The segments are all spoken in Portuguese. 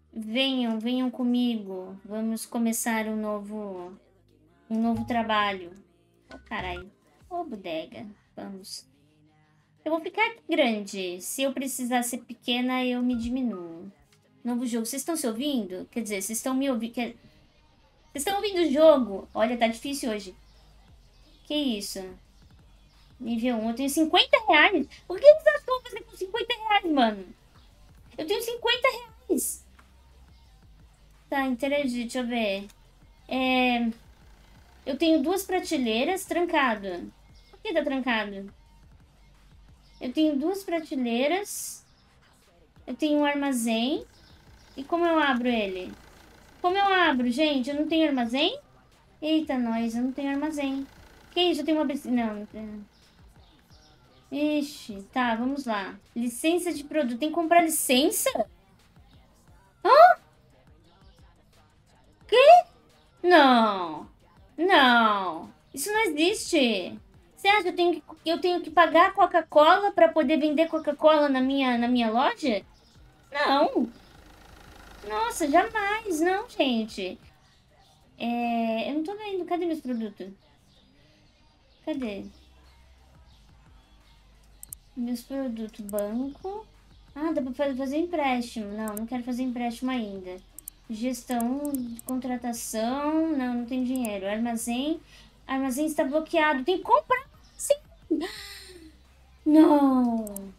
Venham, venham comigo. Vamos começar um novo trabalho. Oh, caralho. Ô, bodega. Vamos. Eu vou ficar aqui grande. Se eu precisar ser pequena, eu me diminuo. Novo jogo. Vocês estão se ouvindo? Quer dizer, vocês estão me ouvindo. Vocês estão ouvindo o jogo? Olha, tá difícil hoje. Que isso? Nível 1. Eu tenho 50 reais. O que vocês acham que eu vou fazer com 50 reais, mano? Eu tenho 50 reais. Tá, interagir. Deixa eu ver. Eu tenho duas prateleiras trancado. Por que tá trancado? Eu tenho duas prateleiras. Eu tenho um armazém. E como eu abro ele? Como eu abro, gente? Eu não tenho armazém? Eita, nós, eu não tenho armazém. Que isso? Eu tenho uma... Não, não tenho. Ixi, tá, vamos lá. Licença de produto. Tem que comprar licença? Hã? Quê? Não. Não. Isso não existe. Você acha que eu tenho que pagar Coca-Cola para poder vender Coca-Cola na minha loja? Não. Nossa, jamais. Não, gente. Eu não tô vendo. Cadê meus produtos? Cadê? Meus produtos. Banco. Ah, dá pra fazer empréstimo. Não, não quero fazer empréstimo ainda. Gestão de contratação. Não, não tem dinheiro. Armazém. Armazém está bloqueado. Tem que comprar. Sim. Não.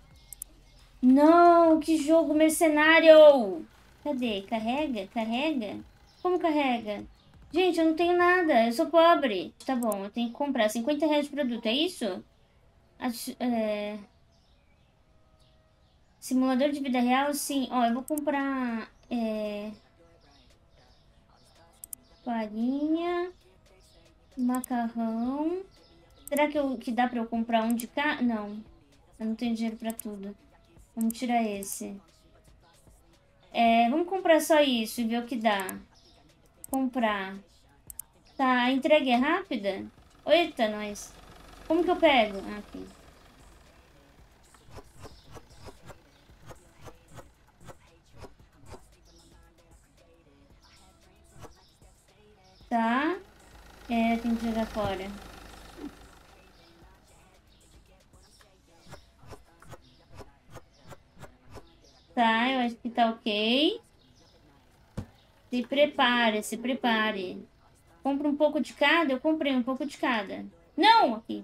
Não, que jogo mercenário! Cadê? Carrega? Carrega? Como carrega? Gente, eu não tenho nada, eu sou pobre. Tá bom, eu tenho que comprar 50 reais de produto, é isso? Simulador de vida real, sim. Ó, eu vou comprar farinha, macarrão. Será que dá pra eu comprar um de cá? Não, eu não tenho dinheiro pra tudo. Vamos tirar esse. Vamos comprar só isso e ver o que dá. Comprar. Tá, a entrega é rápida? Eita, nós. Como que eu pego? Ah, aqui. Tá. Tem que jogar fora. Tá, eu acho que tá ok. Se prepare, se prepare. Compra um pouco de cada? Eu comprei um pouco de cada. Não! Aqui.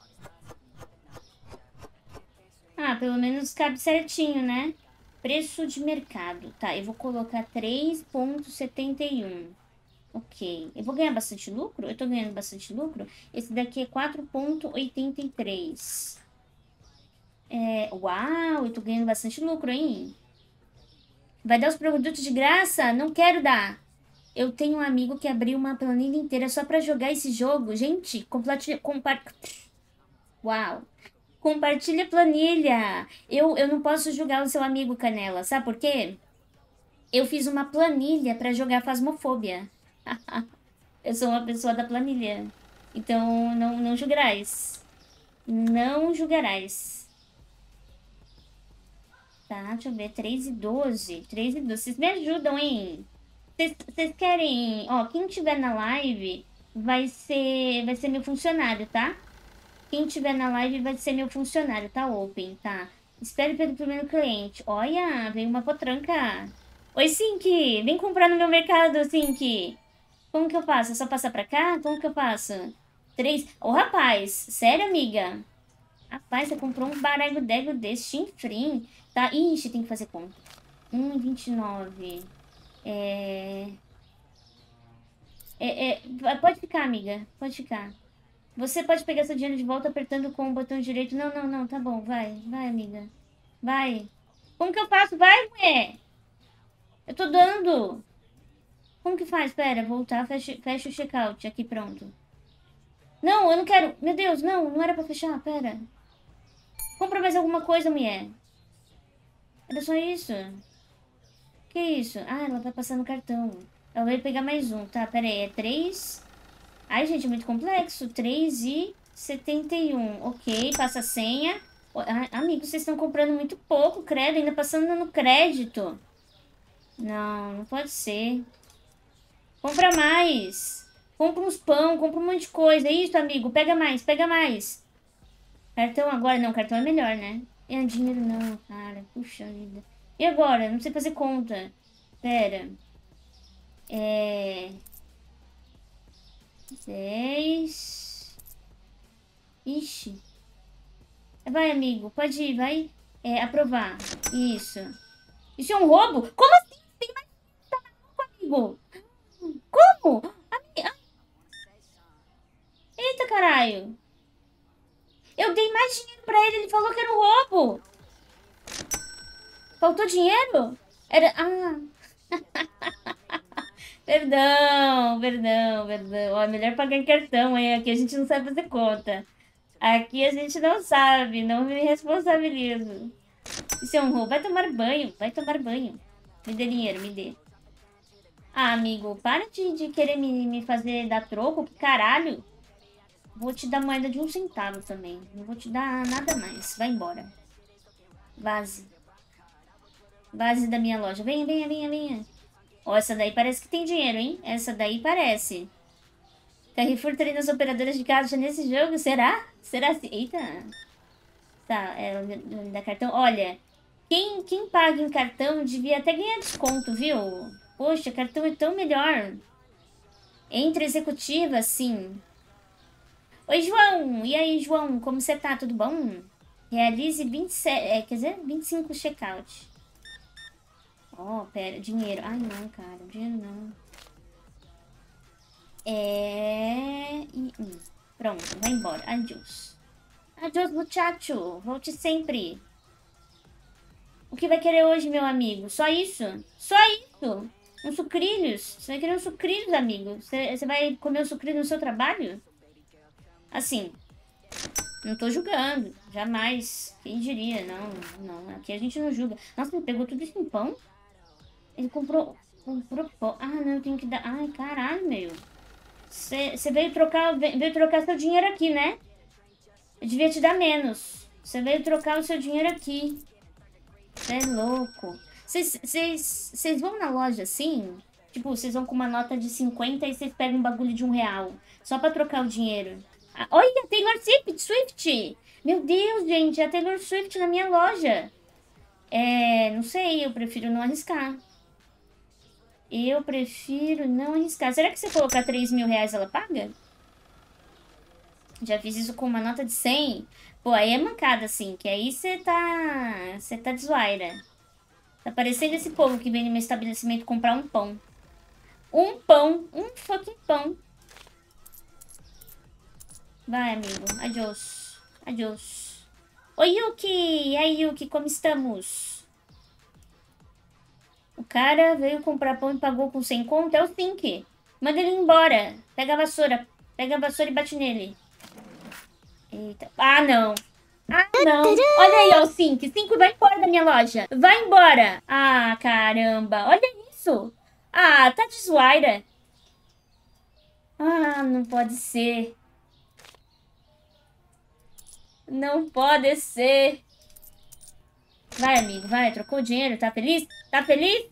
Ah, pelo menos cabe certinho, né? Preço de mercado. Tá, eu vou colocar 3,71. Ok. Eu vou ganhar bastante lucro? Eu tô ganhando bastante lucro? Esse daqui é 4,83. Uau, eu tô ganhando bastante lucro, hein? Vai dar os produtos de graça? Não quero dar. Eu tenho um amigo que abriu uma planilha inteira só pra jogar esse jogo. Gente, Uau. Compartilha a planilha. Eu não posso julgar o seu amigo, Canela. Sabe por quê? Eu fiz uma planilha pra jogar Phasmophobia. Eu sou uma pessoa da planilha. Então, não julgarás. Não julgarás. Tá, deixa eu ver. 3,12. 3,12. Vocês me ajudam, hein? Vocês querem... Ó, quem tiver na live vai ser meu funcionário, tá? Quem tiver na live vai ser meu funcionário, tá? Open, tá? Espere pelo primeiro cliente. Olha, veio uma potranca. Oi, Sink. Vem comprar no meu mercado, Sink. Como que eu passo? É só passar pra cá? Como que eu passo? 3. Ô, rapaz. Sério, amiga? Rapaz, você comprou um baralho dego desse, chinfrim. Tá? Ixi, tem que fazer conta. 1,29. É... Pode ficar, amiga. Pode ficar. Você pode pegar seu dinheiro de volta apertando com o botão direito. Não, não, não. Tá bom. Vai. Vai, amiga. Vai. Como que eu faço? Vai, mulher. Eu tô dando. Como que faz? Pera, voltar. Fecha o checkout. Aqui, pronto. Não, eu não quero. Meu Deus, não. Não era pra fechar. Pera. Compra mais alguma coisa, mulher. Era só isso. Que isso? Ah, ela vai passar no cartão. Ela vai pegar mais um. Tá, pera aí. É 3. Ai, gente, é muito complexo. 3,71. Ok, passa a senha. Amigo, vocês estão comprando muito pouco, credo. Ainda passando no crédito. Não, não pode ser. Compra mais. Compra uns pão, compra um monte de coisa. É isso, amigo. Pega mais, pega mais. Cartão agora? Não, cartão é melhor, né? É dinheiro não, cara. Puxa vida. E agora? Não sei fazer conta. Pera. 10. Ixi. Vai, amigo. Pode ir, vai. Aprovar. Isso. Isso é um roubo? Como assim? Tem mais amigo? Como? Eita, caralho. Eu dei mais dinheiro pra ele. Ele falou que era um roubo. Faltou dinheiro? Era... Ah. Perdão, perdão, perdão. Ó, melhor pagar em cartão, hein? Aqui a gente não sabe fazer conta. Aqui a gente não sabe, não me responsabilizo. Isso é um roubo. Vai tomar banho, vai tomar banho. Me dê dinheiro, me dê. Ah, amigo, para de querer me fazer dar troco, que caralho. Vou te dar moeda de 1 centavo também. Não vou te dar nada mais. Vai embora. Vaze. Vaze da minha loja. Venha, venha, venha, venha. Ó, essa daí parece que tem dinheiro, hein? Essa daí parece. Carrefour treina as operadoras de caixa nesse jogo? Será? Será assim? Eita. Tá, da cartão. Olha, quem paga em cartão devia até ganhar desconto, viu? Poxa, cartão é tão melhor. Entre executiva, sim. Oi, João. E aí, João? Como você tá? Tudo bom? Realize 27, quer dizer, 25 checkout. Ó, pera, dinheiro. Ai, não, cara, dinheiro não. Pronto, vai embora. Adiós. Adiós, muchacho. Volte sempre. O que vai querer hoje, meu amigo? Só isso? Só isso? Uns sucrilhos? Você vai querer uns sucrilhos, amigo? Você vai comer os sucrilhos no seu trabalho? Assim, não tô julgando. Jamais. Quem diria? Não, não. Aqui a gente não julga. Nossa, ele pegou tudo isso em pão? Ele comprou pão. Ah, não, eu tenho que dar... Ai, caralho, meu. Você veio trocar seu dinheiro aqui, né? Eu devia te dar menos. Você veio trocar o seu dinheiro aqui. Você é louco. Vocês vão na loja assim? Tipo, vocês vão com uma nota de 50 e vocês pegam um bagulho de R$ 1. Só pra trocar o dinheiro. Ah, olha, Taylor Swift! Meu Deus, gente, a Taylor Swift na minha loja. Não sei, eu prefiro não arriscar. Eu prefiro não arriscar. Será que se eu colocar R$ 3.000 ela paga? Já fiz isso com uma nota de 100. Pô, aí é mancada, assim. Que aí você tá de zoaira. Tá parecendo esse povo que vem no meu estabelecimento comprar um pão. Um pão. Um fucking pão. Vai, amigo. Adiós. Adiós. Oi, Yuki. E aí, Yuki, como estamos? O cara veio comprar pão e pagou com 100 conto. É o Think. Manda ele embora. Pega a vassoura. Pega a vassoura e bate nele. Eita. Ah, não. Ah, não. Olha aí, ó, o Think. Think vai embora da minha loja. Vai embora. Ah, caramba. Olha isso. Ah, tá de zoaira. Ah, não pode ser. Não pode ser. Vai, amigo, vai. Trocou o dinheiro. Tá feliz? Tá feliz?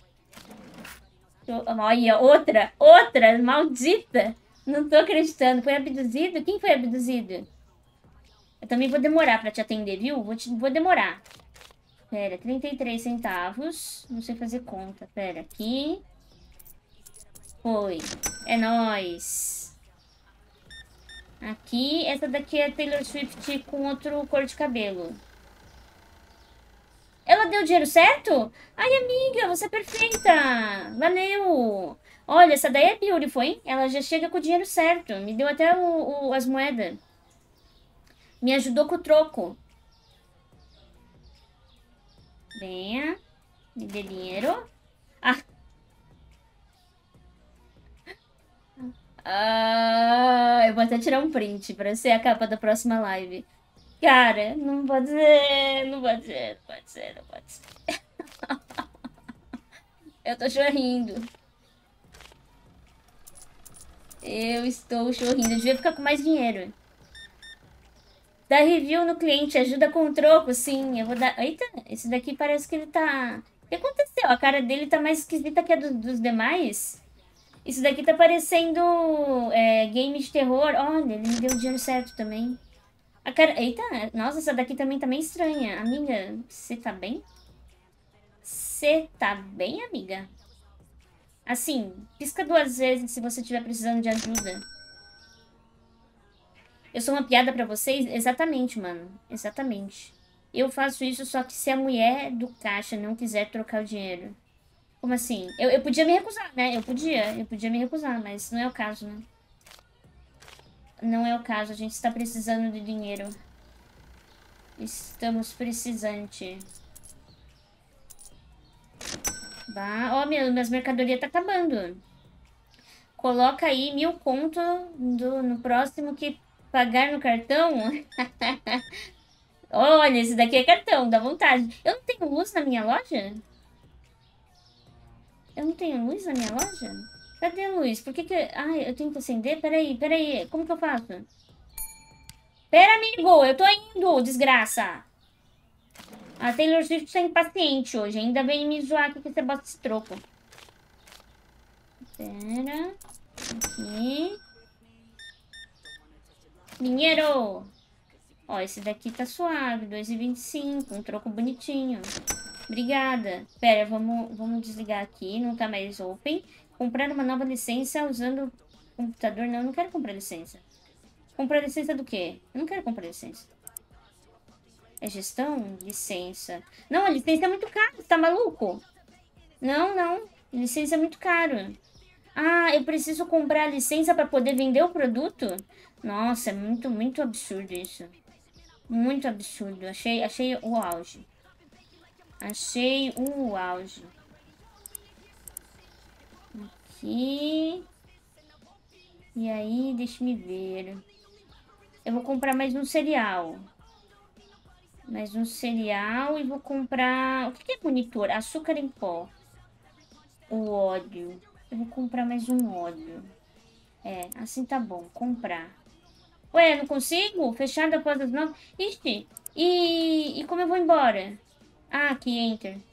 Olha, outra. Maldita. Não tô acreditando. Foi abduzido? Quem foi abduzido? Eu também vou demorar pra te atender, viu? Vou demorar. Pera, 33 centavos. Não sei fazer conta. Pera, aqui. Foi. É nóis. Aqui, essa daqui é Taylor Swift com outro cor de cabelo. Ela deu o dinheiro certo? Ai, amiga, você é perfeita. Valeu. Olha, essa daí é beautiful, hein? Ela já chega com o dinheiro certo. Me deu até as moedas. Me ajudou com o troco. Venha. Me dê dinheiro. Eu vou até tirar um print pra ser a capa da próxima live. Cara, não pode ser, não pode ser, não pode ser, não pode ser. Eu tô chorrindo. Eu estou chorrindo. Eu devia ficar com mais dinheiro. Dá review no cliente, ajuda com o troco, sim. Eu vou dar... Eita, esse daqui parece que ele tá... O que aconteceu? a cara dele tá mais esquisita que a dos demais. Isso daqui tá parecendo game de terror. Olha, ele me deu o dinheiro certo também. A cara... Eita, nossa, essa daqui também tá meio estranha. Amiga, você tá bem? Você tá bem, amiga? Assim, pisca 2 vezes se você estiver precisando de ajuda. Eu sou uma piada pra vocês? Exatamente, mano. Exatamente. Eu faço isso só que se a mulher do caixa não quiser trocar o dinheiro. Como assim? Eu podia me recusar, né? Eu podia me recusar, mas não é o caso, né? Não é o caso, a gente está precisando de dinheiro. Estamos precisante. Bah, ó, minhas mercadorias tá acabando. Coloca aí 1.000 conto no próximo que pagar no cartão. Olha, esse daqui é cartão, dá vontade. Eu não tenho luz na minha loja? Eu não tenho luz na minha loja? Cadê a luz? Por que que... Ai, eu tenho que acender? Peraí, peraí. Como que eu faço? Pera, amigo, eu tô indo, desgraça. A Taylor Swift tá impaciente hoje. Ainda vem me zoar aqui que você bota esse troco. Pera. Aqui. Dinheiro. Ó, esse daqui tá suave. 2,25. Um troco bonitinho. Obrigada. Pera, vamos desligar aqui. Não tá mais open. Comprar uma nova licença usando o computador. Não, eu não quero comprar licença. Comprar licença do quê? Eu não quero comprar licença. É gestão? Licença. Não, a licença é muito cara. Você tá maluco? Não, não. Licença é muito caro. Ah, eu preciso comprar a licença para poder vender o produto? Nossa, é muito, muito absurdo isso. Muito absurdo. Achei o auge. Achei o auge. Aqui. E aí, deixa-me ver. Eu vou comprar mais um cereal. Mais um cereal e vou comprar... O que é monitor? Açúcar em pó. O óleo. Eu vou comprar mais um óleo. É, assim tá bom. Comprar. Ué, não consigo? Fechado após as 9? Ixi, e como eu vou embora? Ah, aqui, Enter.